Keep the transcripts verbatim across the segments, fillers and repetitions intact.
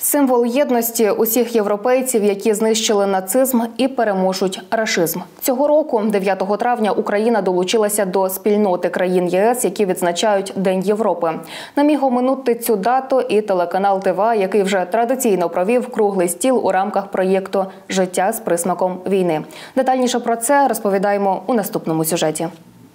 Символ єдності усіх європейців, які знищили нацизм і переможуть рашизм. Цього року, дев'ятого травня, Україна долучилася до спільноти країн ЄС, які відзначають День Європи. Не міг оминути цю дату і телеканал ТВА, який вже традиційно провів круглий стіл у рамках проєкту «Життя з присмаком війни». Детальніше про це розповідаємо у наступному сюжеті.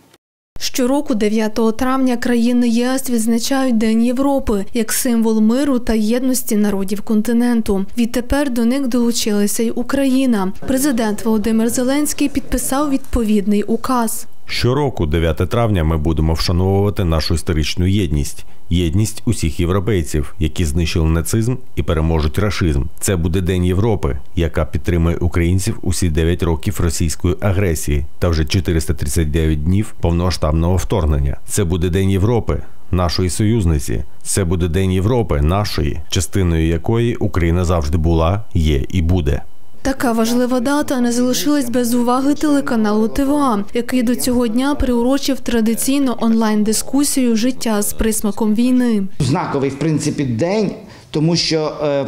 Щороку дев'ятого травня країни ЄС відзначають День Європи як символ миру та єдності народів континенту. Відтепер до них долучилася й Україна. Президент Володимир Зеленський підписав відповідний указ. Щороку, дев'ятого травня, ми будемо вшановувати нашу історичну єдність. Єдність усіх європейців, які знищили нацизм і переможуть рашизм. Це буде День Європи, яка підтримує українців усі дев'ять років російської агресії та вже чотириста тридцять дев'ять днів повномасштабного вторгнення. Це буде День Європи, нашої союзниці. Це буде День Європи, нашої, частиною якої Україна завжди була, є і буде. Така важлива дата не залишилась без уваги телеканалу ТВА, який до цього дня приурочив традиційну онлайн-дискусію «Життя з присмаком війни». Знаковий, в принципі, день, тому що, е,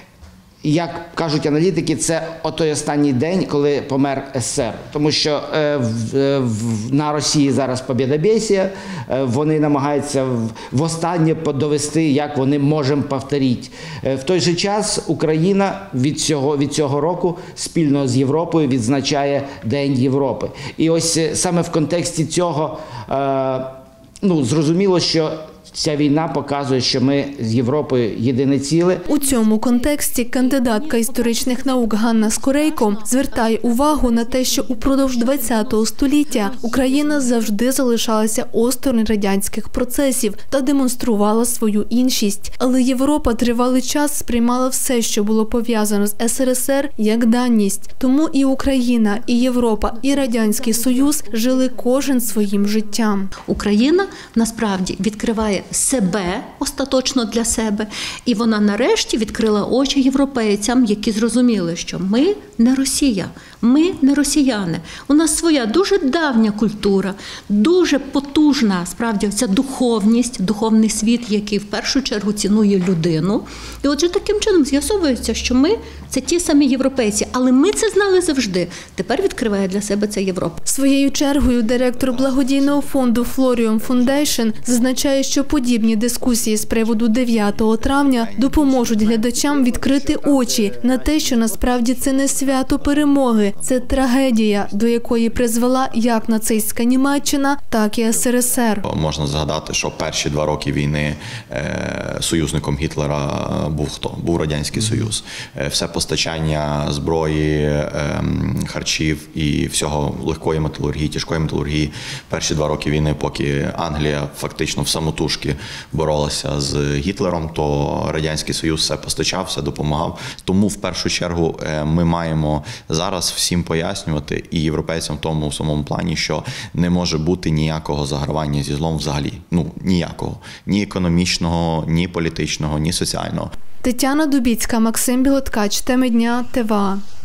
як кажуть аналітики, це отой останній день, коли помер ес-ес-ес-ер. Тому що е, в, в, на Росії зараз побєдобєсія, е, вони намагаються в, востаннє довести, як вони можемо повторити. Е, в той же час Україна від цього, від цього року спільно з Європою відзначає День Європи. І ось саме в контексті цього, е, ну, зрозуміло, що ця війна показує, що ми з Європою єдине ціле. У цьому контексті кандидатка історичних наук Ганна Скорейко звертає увагу на те, що упродовж ХХ століття Україна завжди залишалася осторонь радянських процесів та демонструвала свою іншість. Але Європа тривалий час сприймала все, що було пов'язано з ес ер ес ер, як даність. Тому і Україна, і Європа, і Радянський Союз жили кожен своїм життям. Україна насправді відкриває себе остаточно для себе, і вона нарешті відкрила очі європейцям, які зрозуміли, що ми не Росія, ми не росіяни. У нас своя дуже давня культура, дуже потужна, справді, ця духовність, духовний світ, який в першу чергу цінує людину. І отже, таким чином з'ясовується, що ми – це ті самі європейці, але ми це знали завжди. Тепер відкриває для себе це Європа. Своєю чергою директор благодійного фонду Florium Foundation зазначає, що подібні дискусії з приводу дев'ятого травня допоможуть глядачам відкрити очі на те, що насправді це не свято перемоги, це трагедія, до якої призвела як нацистська Німеччина, так і ес ер ес ер. Можна згадати, що перші два роки війни союзником Гітлера був хто? Був Радянський Союз. Все постачання зброї, харчів і всього легкої металургії, тяжкої металургії перші два роки війни, поки Англія фактично в самотужки боролася з Гітлером, то Радянський Союз все постачав, все допомагав. Тому в першу чергу ми маємо зараз всім пояснювати, і європейцям в тому самому плані, що не може бути ніякого загравання зі злом взагалі. Ну, ніякого. Ні економічного, ні політичного, ні соціального. Тетяна Дубіцька, Максим Білоткач, Теми дня, ТВА.